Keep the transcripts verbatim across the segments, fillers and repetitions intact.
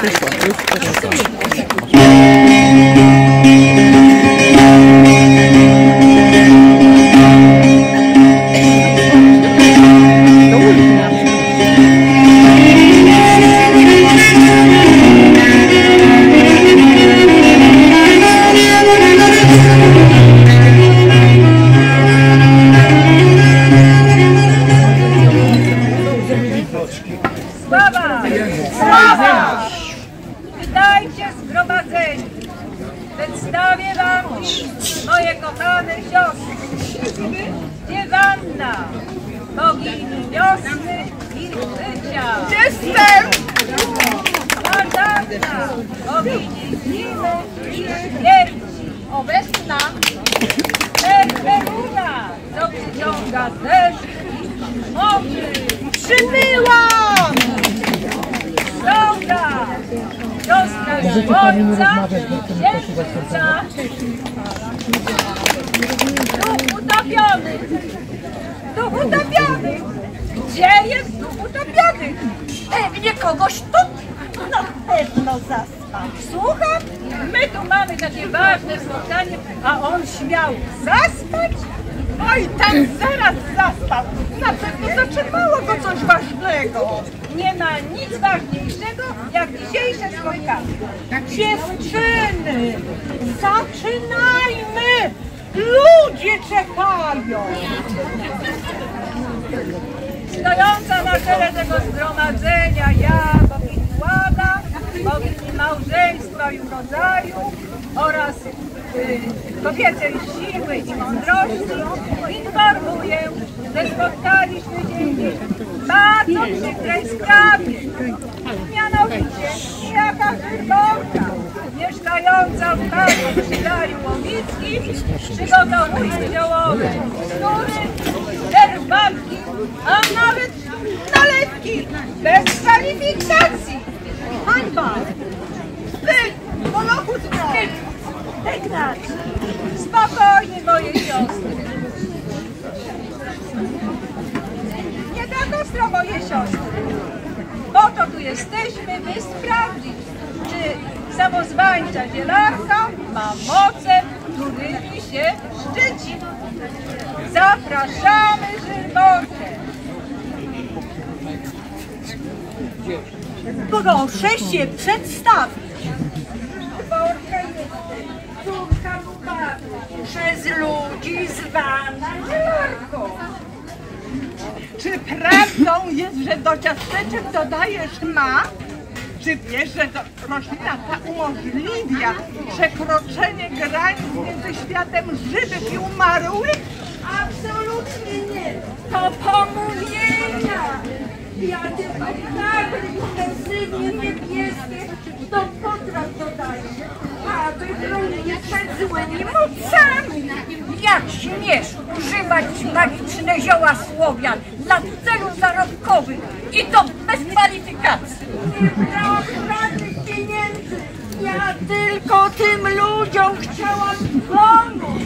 Sława! Sława! Witajcie zgromadzeni. Przedstawię wam moje kochane siostry. Dziewanna, bogini wiosny i życia. Jestem! Martanna, bogini zimy i śmierci. Obecna! Perpetua, co przyciąga deszcz i chmury. Przybyłam! Droga! Siostra Ojca i Księżyca! Duch utopiony! Duch utopiony! Gdzie jest duch utopiony? Pewnie kogoś tu na pewno zaspał. Słucham? My tu mamy takie ważne spotkanie, a on śmiał zaspać? Oj, tam zaraz zaspał. Na pewno zatrzymało go coś ważnego. Nie ma nic ważniejszego, jak dzisiejsze spotkanie. Dziewczyny, zaczynajmy! Ludzie czekają. Stojąca na czele tego zgromadzenia ja, bogini Łada, bogini małżeństwa i urodzaju oraz y, kobiecej siły i mądrości informuję, że spotkaliśmy się dziś w bardzo przykrej sprawie. Mianowicie niejaka Żyrborka, mieszkająca w Parku Kraju Łowickim, przygotowuje ziołowe skóry, herbatki, a nawet nalewki bez kwalifikacji. Hańba! Wy, polochu zdrowy! Wygnać! Spokojnie, moje siostry. Nie tak ostro, moje siostry. Po to tu jesteśmy, by sprawdzić, czy samozwańcza dzielarka ma moce, którymi się szczyci. Zapraszamy Żyrborkę. Proszę się przedstawić. Żyrborka jest córka Lubatu, przez ludzi zwana dzielarką. Czy prawdą jest, że do ciasteczek dodajesz mak? Czy wiesz, że to roślina ta umożliwia przekroczenie granic między światem żywych i umarłych? Absolutnie nie. To pomówienia. Ja tylko tak intensywnie niebieskie do potraw dodaję, aby bronić przed złymi mocami. Jak śmiesz używać magiczne zioła Słowian dla celów zarobkowych i to bez kwalifikacji? Nie proszę żadnych pieniędzy. Ja tylko tym ludziom chciałam pomóc.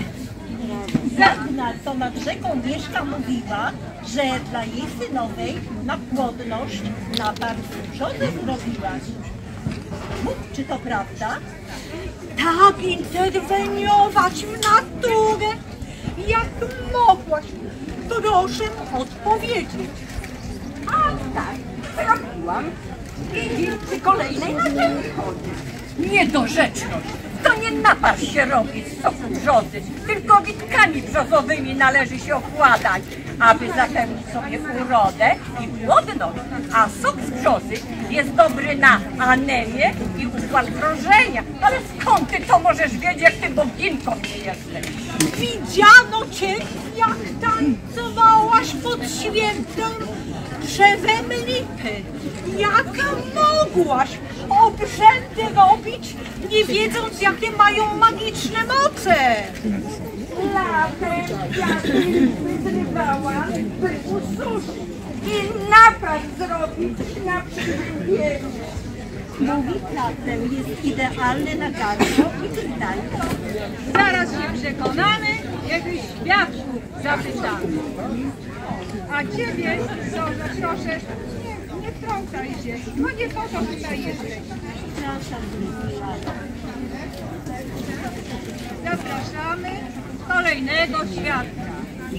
To nad rzeką Mieszka mówiła, że dla jej synowej na płodność na bardzo brzodę zrobiłaś. Mów, czy to prawda? Tak interweniować w naturę, jak mogłaś? Proszę odpowiedzieć. A tak, robiłam. I przy kolejnej na ten chodzi. Niedorzeczność. To nie napasz się robić z soku brzozy, tylko witkami brzozowymi należy się okładać, aby zapewnić sobie urodę i płodność. A sok z brzozy jest dobry na anemię i układ krążenia. Ale skąd ty to możesz wiedzieć, jak ty boginką nie jesteś? Widziano cię, jak tańcowałaś pod świętym drzewem lipy. Jak mogłaś obrzędy robić, nie wiedząc, jakie mają magiczne moce? Latem wiatr wyzrywała, by ususzyć i napas zrobić na przyziemieniu. Mówi prawdę, jest idealny na gardło i wydajny. Zaraz się przekonamy, kiedy światło zapytamy. A ciebie, Zosia, proszę, nie, nie wtrącaj się, no nie po to tutaj jesteś. Zapraszam, miła. Zapraszamy kolejnego świadka.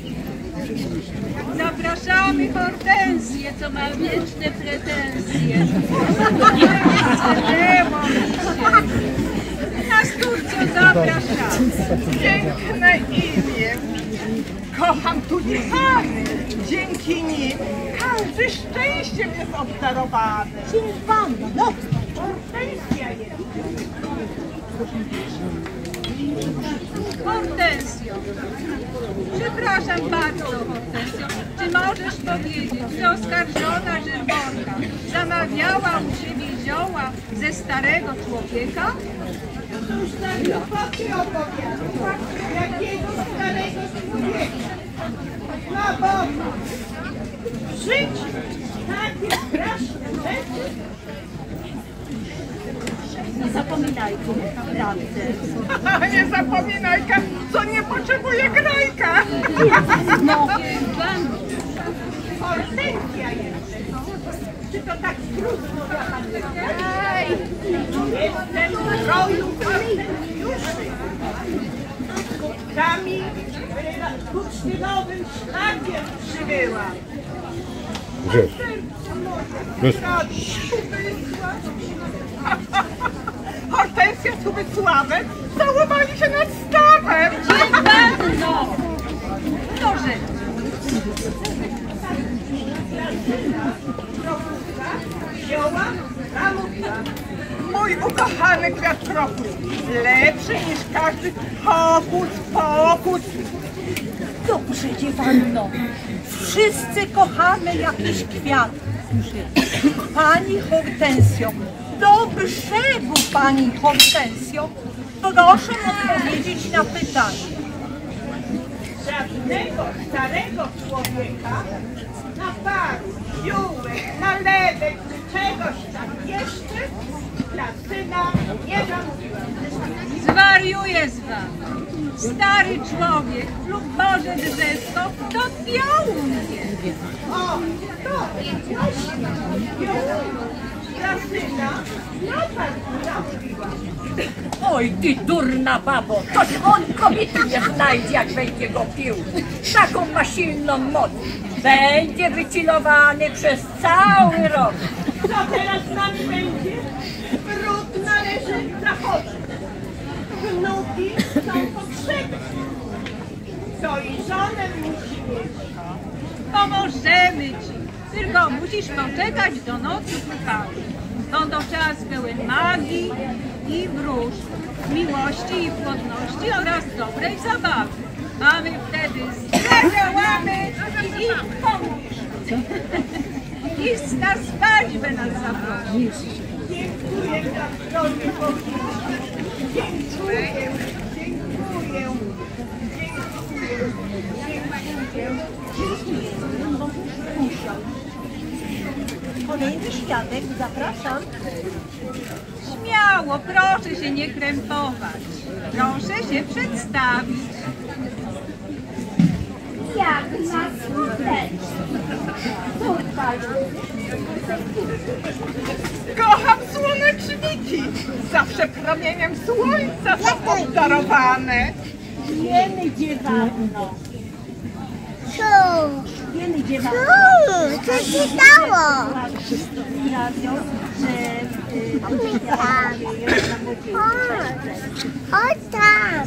Zapraszamy Hortensję, co ma wieczne pretensje. Zdarzyło mi się. Na Sturcio zapraszamy. Piękne imię. Kocham tu Pany. Dzięki nim każdy szczęściem jest obdarowany. Silvano, no. Hortensja jest. Hortensjo, przepraszam bardzo, Hortensjo, czy możesz powiedzieć, że oskarżona Żyrborka zamawiała u siebie zioła ze starego człowieka? Cóż za głupoty opowiada? Jakiego starego człowieka? Na Boga! W życiu takie straszne rzeczy. Nie zapominajcie, prawdę. Nie zapominajka, co nie potrzebuje grajka. No, Hortensja jest. Czy to tak trudno dla Pani? Jestem w roju Hortensjuszy. Sami uczciwym szlakiem przybyłam. Grzesz. Grzesz. Hortensja z Hubysławem całowali się nad stawem. Panno! Proszę, Wzięła, zamówiła. Mój ukochany kwiat krokus, lepszy niż każdy hokus pokus. dobrze, dziewanno. Wszyscy kochamy jakiś kwiat. Pani Hortensjo, do brzegu, Pani Hortensjo, proszę odpowiedzieć na pytanie. Żadnego starego człowieka na paru, ziółek, nalewek, czegoś tam jeszcze dla syna nie zamówiłam. zwariuję z wami. Stary człowiek lub może drzewko to piołunkie. O, to właśnie, dla syna na paru zamówiłam. Oj, ty durna babo, toż on kobiety nie znajdzie, jak będzie go pił. Taką ma silną moc. Będzie wycilowany przez cały rok. Co teraz z nami będzie? Brud należy zachodzić. Wnuki są potrzebne. To i żonę musi mieć. Pomożemy ci, tylko musisz poczekać do nocy kucharza. To to czas pełen magii i wróżb, miłości i płodności oraz dobrej zabawy. Mamy wtedy zadziałamy i pomóż. I na swadźbę nas zaprosi. Dziękuję za zdrowie Bogu. Dziękuję, dziękuję, dziękuję, dziękuję. Kolejny świadek, zapraszam. Śmiało, proszę się nie krępować. Proszę się przedstawić. Jak na słoneczny. Kocham słoneczniki. Zawsze promieniem słońca są obdarowane. Wiemy, dziewanno. Co? Wiemy, dziewanno. Co się stało? Sprawią, że O tak.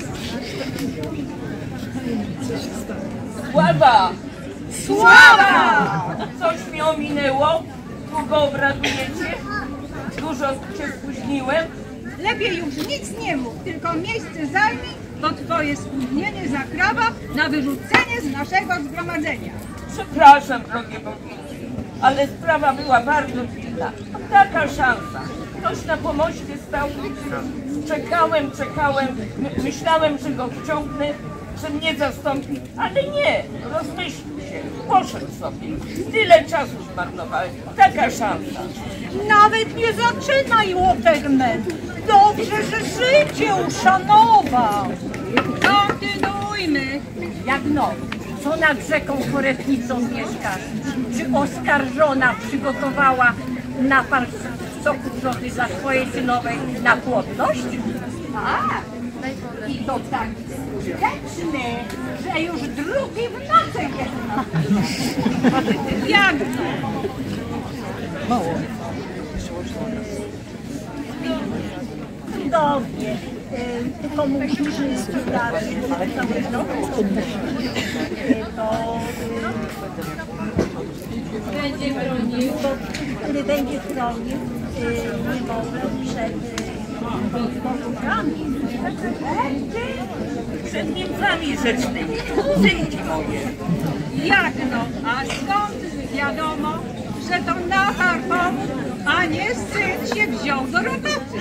Sława! Sława! Coś mi ominęło? Długo obradujecie? Dużo się spóźniłem? Lepiej już nic nie mów, tylko miejsce zajmij, bo twoje spóźnienie zakrawa na wyrzucenie z naszego zgromadzenia. Przepraszam, drogie bogini, ale sprawa była bardzo pilna. Taka szansa. Ktoś na pomoście stał. Czekałem, czekałem, my, myślałem, że go wciągnę, że mnie zastąpi, ale nie, rozmyślił się, poszedł sobie. Tyle czasu zmarnowałem. Taka szansa. Nawet nie zaczynaj, Waterman. Dobrze, że życie uszanował. Kontynuujmy. Jak no, co nad rzeką Choretnicą mieszkasz? Czy oskarżona przygotowała napar soku wrzody dla swojej synowej na płodność? Tak. I to tak skuteczny, że już drugi w nocy jest. Jak? Cudownie. Y, Tylko musimy sprzedać cały rok. To Będzie bronił. który będzie chronił y, niemowlę przed powodami. Przed niemcami rzecznymi. Synki moje. Jak no? A skąd wiadomo, że to Nahar pomógł, a nie syn się wziął do roboty?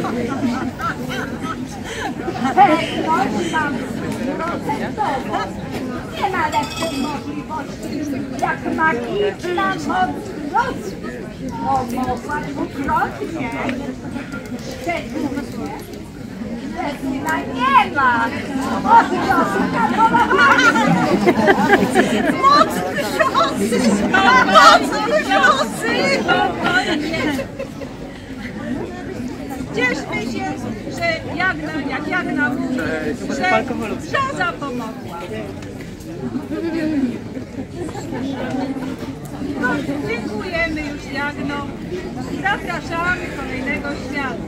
Pewność mam procentową. Nie ma lepszej możliwości, jak magiczna moc wzrostu. Pomogła dwukrotnie. Szczególnie, że syna nie ma. Od Josika polowanie. Moc wrzosy! Moc wrzosy! Cieszmy się, że Jagna, jak Jagna mówi, że brzoza pomogła. No, dziękujemy już, Jagno. Zapraszamy kolejnego świata.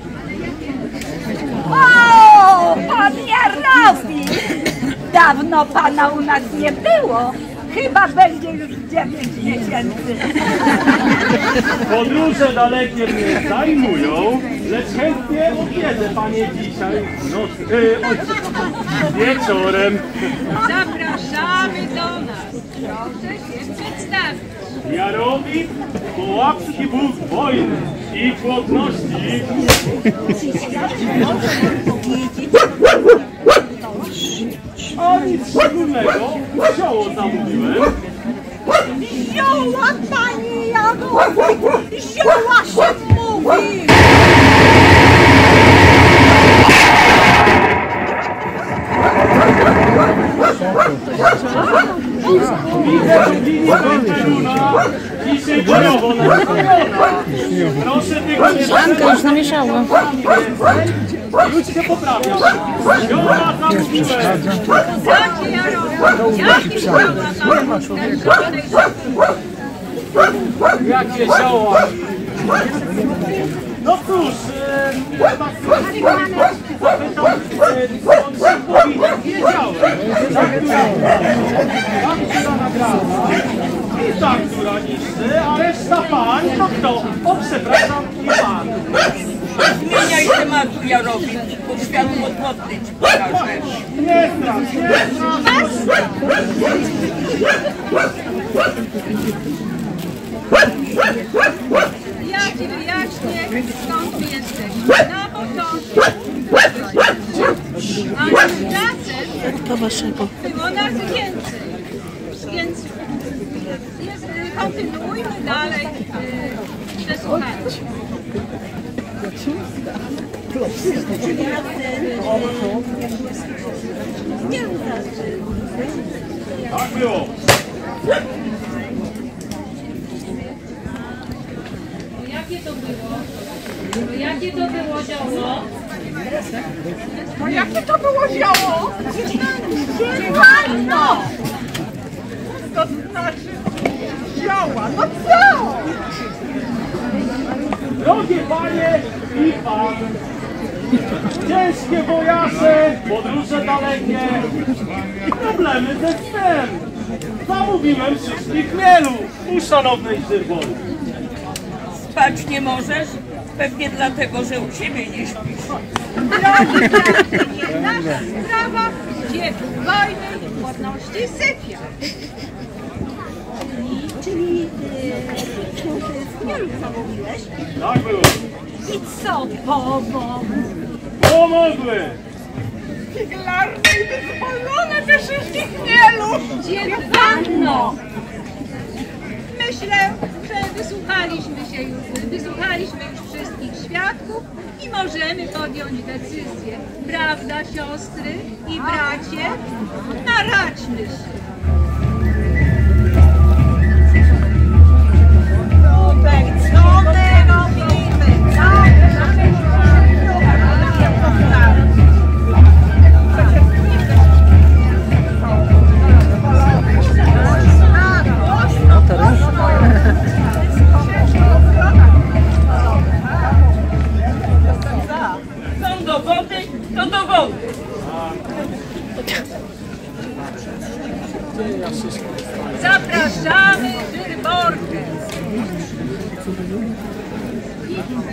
O, pan Jarosław! Dawno pana u nas nie było. Chyba będzie już dziewięć miesięcy. Podróże dalekie mnie zajmują, lecz chętnie odwiedzę panie dzisiaj noc, yy, wieczorem. Zapraszamy do nas. Proszę się przedstawić. Jarowit, połapski bóg wojny i płodności. O nic szczególnego, zioło zamówiłem. Zioła, pani Jagodo! Zioła się mówi! Widzę, że linia pełna, dzisiaj bojowo nastawiona. Proszę tylko nie Anka już namieszała. Już się poprawia. Zioła zamówiłem. Jakie Jarosław? Jakie zioła zamówił? Jakie zioła? No cóż, e, tak zapytam, e, on szybko i wiedziałem. Ta, która, ta, która nagrała i ta, która niszczy, a reszta pań, to kto? O, przepraszam, nie pan. Zmieniaj tematu, Jarowit, bo światło odwodny ci pokażę. Nie strasz, nie strasz. Ja ci wyjaśnię, skąd my jesteśmy. Na początku. A tymczasem Do waszego. było nas więcej. Więc jest, kontynuujmy dalej y, przesłuchać. Tak było. Jakie to było? Jakie to było zioło? No jakie to było zioło? Dziewanno! To znaczy zioła, no co? Drogie panie i pan, ciężkie wojaże, podróże dalekie i problemy ze snem. Zamówiłem szyszki chmielu u szanownej Żyrwoli. Spać nie możesz? Pewnie dlatego, że u siebie nie śpisz. Drogi bracie, nie nasza sprawa, gdzie wojny i płodności sypia. Czyli y, chmielu zamówiłeś? Tak było. I co pomogł? Pomogły. Figlarne i wyzwolone te szyszki chmielu! Dziewanno! Myślę, że wysłuchaliśmy się już, wysłuchaliśmy już wszystkich świadków i możemy podjąć decyzję. Prawda, siostry i bracie? Naradźmy się. Nubek, co my robimy?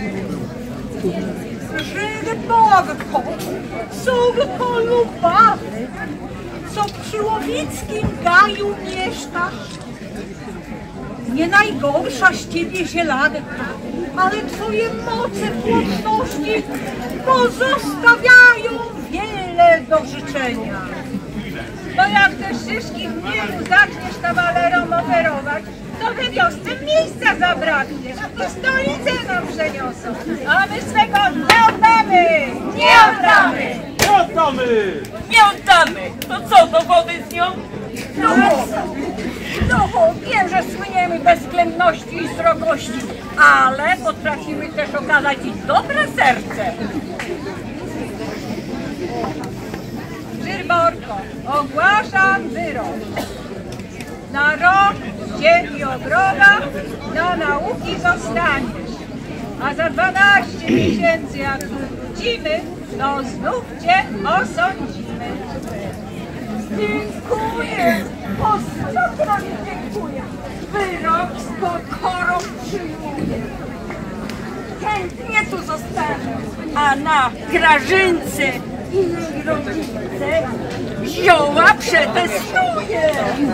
Żyrborko, córko Lubawy, co przy Łowickim gaju mieszkasz. Nie najgorsza z ciebie zielanka, ale twoje moce płodności pozostawiają wiele do życzenia. Bo jak te szyszki w niemu zaczniesz kawalerom oferować, to we wiosce miejsca zabraknie i stolicę nam przeniosą. A my swego nie oddamy! Nie oddamy! Nie oddamy! Nie oddamy! To co, do wody z nią? No, no wiem, że słyniemy bezwzględności i srogości, ale potrafimy też okazać i dobre serce. Żyrborko, ogłaszam wyrok. Na rok ziemi ogroda na nauki zostaniesz, a za dwanaście miesięcy jak tu wrócimy, to znów cię osądzimy. Dziękuję! O, stokroć dziękuję! Wyrok z pokorą przyjmuję. Chętnie tu zostanę, a na Grażynce i jej rodzince zioła przetestuję.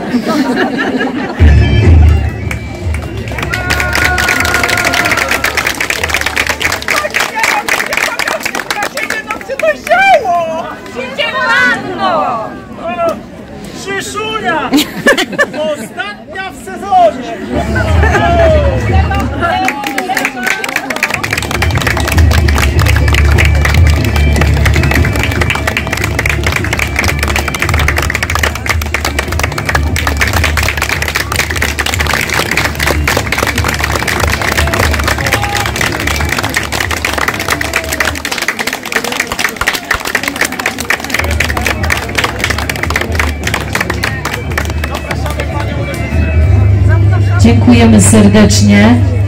Gdzie panno? Szyszunia! Ostatnia w sezonie! Dziękujemy serdecznie.